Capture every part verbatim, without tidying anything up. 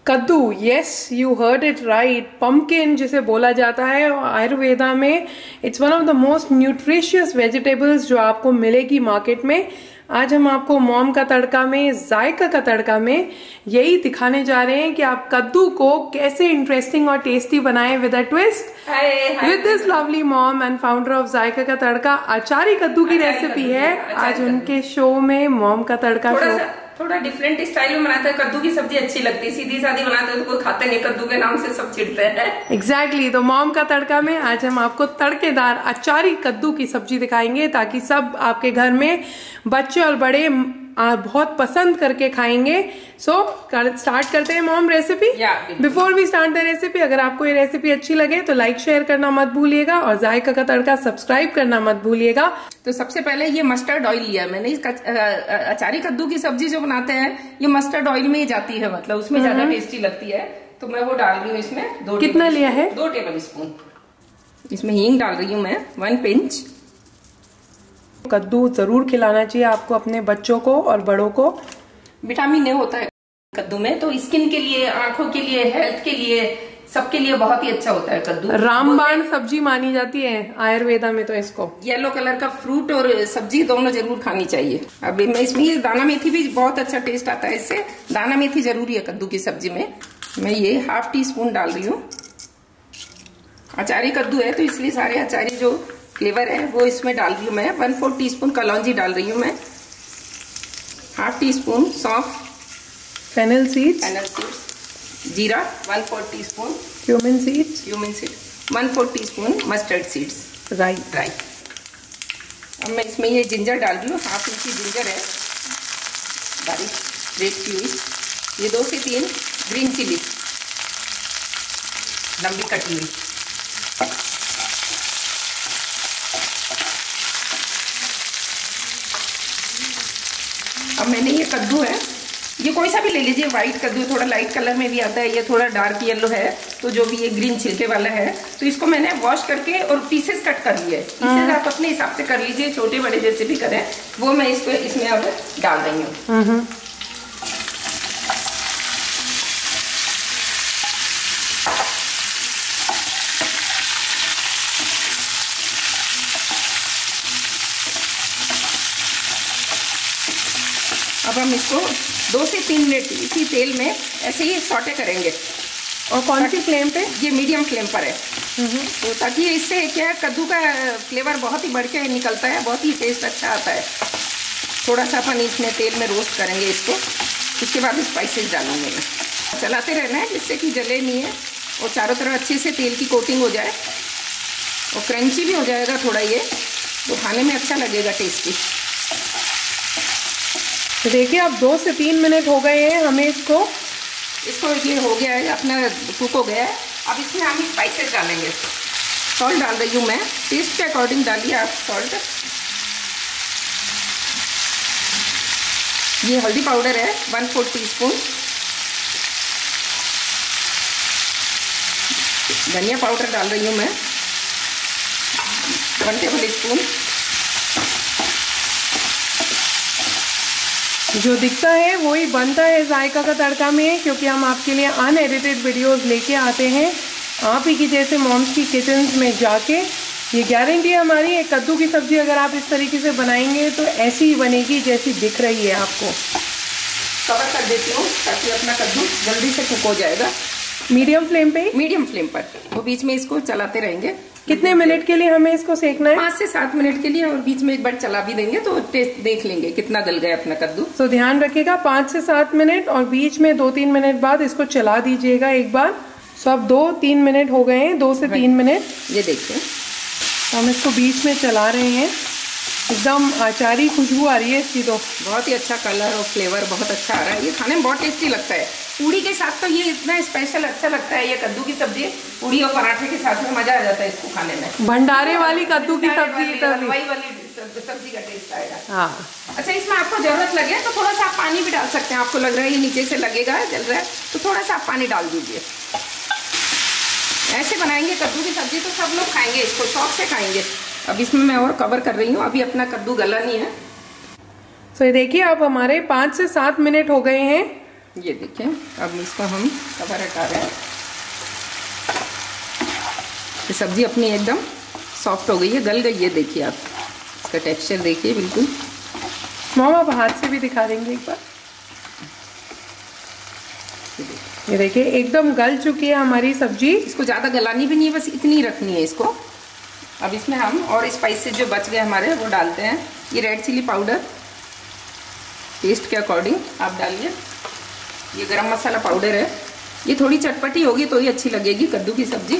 कद्दू, yes you heard it right, pumpkin जिसे बोला जाता है आयुर्वेदा में, it's one of the most nutritious vegetables जो आपको मिलेगी मार्केट में। आज हम आपको मॉम का तड़का में, जायका का तड़का में यही दिखाने जा रहे हैं कि आप कद्दू को कैसे इंटरेस्टिंग और टेस्टी बनाएं with a twist with this lovely mom and founder of Zaika का तड़का। आचारी कद्दू की रेसिपी है आज उनके शो में, मॉम का तड़का शो। थोड़ा डिफरेंट स्टाइल में बनाते हैं। कद्दू की सब्जी अच्छी लगती है, सीधी सादी बनाते हैं तो कोई खाते नहीं, कद्दू के नाम से सब चिढ़ते हैं। एग्जैक्टली exactly, तो मॉम का तड़का में आज हम आपको तड़केदार अचारी कद्दू की सब्जी दिखाएंगे ताकि सब आपके घर में बच्चे और बड़े आ, बहुत पसंद करके खाएंगे। सो so, स्टार्ट करते हैं mom recipe. Before we start the recipe, अगर आपको ये रेसिपी अच्छी लगे तो लाइक शेयर करना मत भूलिएगा और जायका का तड़का सब्सक्राइब करना मत भूलिएगा। तो सबसे पहले ये मस्टर्ड ऑयल लिया मैंने। अचारी कद्दू की सब्जी जो बनाते हैं ये मस्टर्ड ऑयल में ही जाती है, मतलब उसमें ज्यादा टेस्टी लगती है, तो मैं वो डाल रही हूँ इसमें। दो कितना लिया है? दो टेबल स्पून। इसमें हींग डाल रही हूँ मैं, वन पिंच। कद्दू जरूर खिलाना चाहिए आपको अपने बच्चों को और बड़ों को। विटामिन ए होता है कद्दू में, तो स्किन के लिए, आंखों के लिए, हेल्थ के लिए, सबके लिए बहुत ही अच्छा होता है कद्दू। रामबाण सब्जी मानी जाती है आयुर्वेदा में, तो इसको येलो कलर का फ्रूट और सब्जी दोनों जरूर खानी चाहिए। अभी मैं इसमें ये दाना मेथी भी बहुत अच्छा टेस्ट आता है इससे, दाना मेथी जरूरी है कद्दू की सब्जी में। मैं ये हाफ टी स्पून डाल रही हूँ। अचारी कद्दू है तो इसलिए सारे अचारी जो फ्लेवर है वो इसमें डाल रही हूँ मैं। वन फोर टी स्पून कलौंजी डाल रही हूँ मैं। हाफ टी स्पून सौंफ, फेनल सीड्स, फेनल सीड्स, जीरा one four teaspoon, cumin seeds, cumin seed one four teaspoon, mustard seeds, राई राई। अब मैं इसमें ये जिंजर डाल रही हूँ, हाफ इंची जिंजर है बारीक ग्रेट की हुई। ये दो से तीन ग्रीन चिली लंबी कटी हुई। अब मैंने ये कद्दू है, ये कोई सा भी ले लीजिए, व्हाइट कद्दू, थोड़ा लाइट कलर में भी आता है, ये थोड़ा डार्क येलो है, तो जो भी ये ग्रीन छिलके वाला है, तो इसको मैंने वॉश करके और पीसेस कट कर लिए। पीसेस आप अपने हिसाब से कर लीजिए, छोटे बड़े जैसे भी करें, वो मैं इसको इसमें अब डाल रही हूँ। अब हम इसको दो से तीन मिनट इसी तेल में ऐसे ही सौटे करेंगे। और कौन सी फ्लेम पे? ये मीडियम फ्लेम पर है, तो ताकि इससे क्या है, कद्दू का फ्लेवर बहुत ही बढ़ के निकलता है, बहुत ही टेस्ट अच्छा आता है। थोड़ा सा अपन इसमें तेल में रोस्ट करेंगे इसको, उसके बाद स्पाइसेस डालूंगे मैं। चलाते रहना है जिससे कि जले नहीं है और चारों तरफ अच्छे से तेल की कोटिंग हो जाए और क्रंची भी हो जाएगा थोड़ा, ये तो खाने में अच्छा लगेगा, टेस्टी। तो देखिए अब दो से तीन मिनट हो गए हैं, हमें इसको इसको ये हो गया है, अपना कुक हो गया है। अब इसमें हम स्पाइसेस डालेंगे। सॉल्ट डाल रही हूँ मैं, टेस्ट के अकॉर्डिंग डालिए आप सॉल्ट। ये हल्दी पाउडर है वन फोर टी स्पून, धनिया पाउडर डाल रही हूँ मैं वन टेबल स्पून। जो दिखता है वही बनता है जायका का तड़का में, क्योंकि हम आपके लिए अनएडिटेड वीडियोस लेके आते हैं आप ही की जैसे मॉम्स की किचन्स में जाके। ये गारंटी है हमारी, एक कद्दू की सब्जी अगर आप इस तरीके से बनाएंगे तो ऐसी ही बनेगी जैसी दिख रही है आपको। कवर कर देती हूँ ताकि अपना कद्दू जल्दी से कुक हो जाएगा। मीडियम फ्लेम पे? मीडियम फ्लेम पर, तो बीच में इसको चलाते रहेंगे। कितने मिनट के लिए हमें इसको सेकना है? पाँच से सात मिनट के लिए, और बीच में एक बार चला भी देंगे तो टेस्ट देख लेंगे कितना गल गया अपना कद्दू। तो ध्यान रखिएगा पाँच से सात मिनट, और बीच में दो तीन मिनट बाद इसको चला दीजिएगा एक बार। सो अब दो तीन मिनट हो गए हैं, दो से तीन मिनट। ये देखिए हम इसको बीच में चला रहे हैं, एकदम अचारी खुशबू आ रही है इसकी, तो बहुत ही अच्छा कलर और फ्लेवर बहुत अच्छा आ रहा है। ये खाने में बहुत टेस्टी लगता है। पूड़ी के साथ तो ये इतना स्पेशल अच्छा लगता है, ये कद्दू की सब्जी पूड़ी और पराठे के साथ में मजा आ जाता है इसको खाने में। भंडारे वाली कद्दू की सब्जी, हलवाई वाली सब्जी का टेस्ट आएगा। हाँ। अच्छा, इसमें आपको जरूरत लगे तो थोड़ा सा आप पानी भी डाल सकते हैं। आपको लग रहा है ये नीचे से लगेगा, जल रहा है, तो थोड़ा सा आप पानी डाल दीजिए। ऐसे बनाएंगे कद्दू की सब्जी तो सब लोग खाएंगे, इसको शौक से खाएंगे। अब इसमें मैं और कवर कर रही हूँ, अभी अपना कद्दू गला नहीं है। तो ये देखिए अब हमारे पाँच से सात मिनट हो गए हैं ये देखिए, अब इसको हम कवर हटा रहे हैं। ये सब्जी अपनी एकदम सॉफ्ट हो गई है, गल गई है। देखिए आप इसका टेक्सचर देखिए बिल्कुल। मॉम आप हाथ से भी दिखा देंगे एक बार। ये देखिए एकदम गल चुकी है हमारी सब्जी। इसको ज़्यादा गलानी भी नहीं है, बस इतनी रखनी है इसको। अब इसमें हम और स्पाइसेस जो बच गए हमारे वो डालते हैं। ये रेड चिली पाउडर टेस्ट के अकॉर्डिंग आप डालिए। ये गरम मसाला पाउडर है, ये थोड़ी चटपटी होगी तो ही अच्छी लगेगी कद्दू की सब्जी।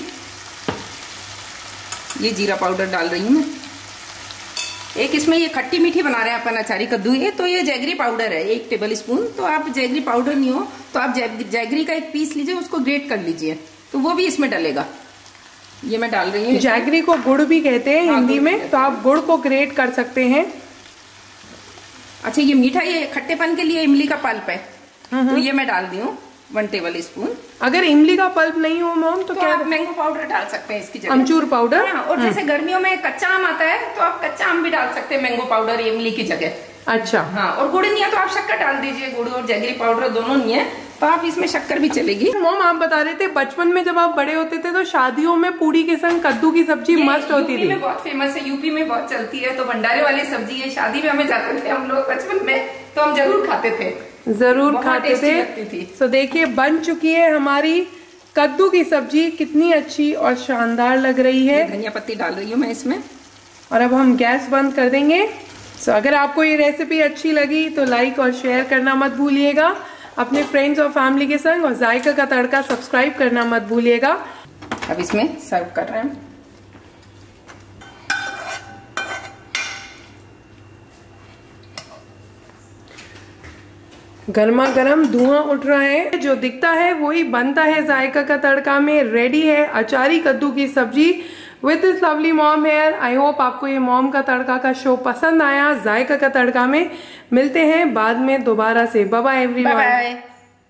ये जीरा पाउडर डाल रही हूँ मैं। एक इसमें ये खट्टी मीठी बना रहे हैं अपन अचारी कद्दू है, तो ये जैगरी पाउडर है एक टेबल स्पून। तो आप जैगरी पाउडर नहीं हो तो आप जैगरी का एक पीस लीजिए, उसको ग्रेट कर लीजिए, तो वो भी इसमें डलेगा। ये मैं डाल रही हूँ। जैगरी को गुड़ भी कहते हैं हिंदी में, तो आप गुड़ को ग्रेट कर सकते हैं। अच्छा, ये मीठा, ये खट्टेपन के लिए इमली का पल्प है, तो ये मैं डाल दी हूँ वन टेबल स्पून। अगर इमली का पल्प नहीं हो मॉम तो, तो क्या आप मैंगो पाउडर डाल सकते हैं इसकी जगह, अमचूर पाउडर। हाँ, और जैसे गर्मियों में कच्चा आम आता है तो आप कच्चा आम भी डाल सकते हैं मैंगो पाउडर इमली की जगह। अच्छा हाँ, और गुड़ नहीं है तो आप शक्कर डाल दीजिए। गुड़ और जैगरी पाउडर दोनों नहीं है तो आप इसमें शक्कर भी चलेगी। मॉम आप बता रहे थे बचपन में जब आप बड़े होते थे तो शादियों में पूड़ी के संग कद्दू की सब्जी मस्त होती थी। में बहुत फेमस है, यूपी में बहुत चलती है। तो भंडारे वाली सब्जी है, शादी में हमें जाते थे हम लोग बचपन में तो हम जरूर खाते थे, जरूर खाते थे। तो देखिए बन चुकी है हमारी कद्दू की सब्जी, कितनी अच्छी और शानदार लग रही है। धनिया पत्ती डाल रही हूँ मैं इसमें। और अब हम गैस बंद कर देंगे। सो अगर आपको ये रेसिपी अच्छी लगी तो लाइक और शेयर करना मत भूलिएगा अपने फ्रेंड्स और फैमिली के संग, और जायका का तड़का सब्सक्राइब करना मत भूलिएगा। अब इसमें सर्व कर रहे हैं। गर्मा गर्म धुआं उठ रहा है, जो दिखता है वही बनता है जायका का तड़का में। रेडी है अचारी कद्दू की सब्जी with this lovely mom here. I hope आपको ये मॉम का तड़का का शो पसंद आया जायका का तड़का में। मिलते हैं बाद में दोबारा से। Bye bye everyone.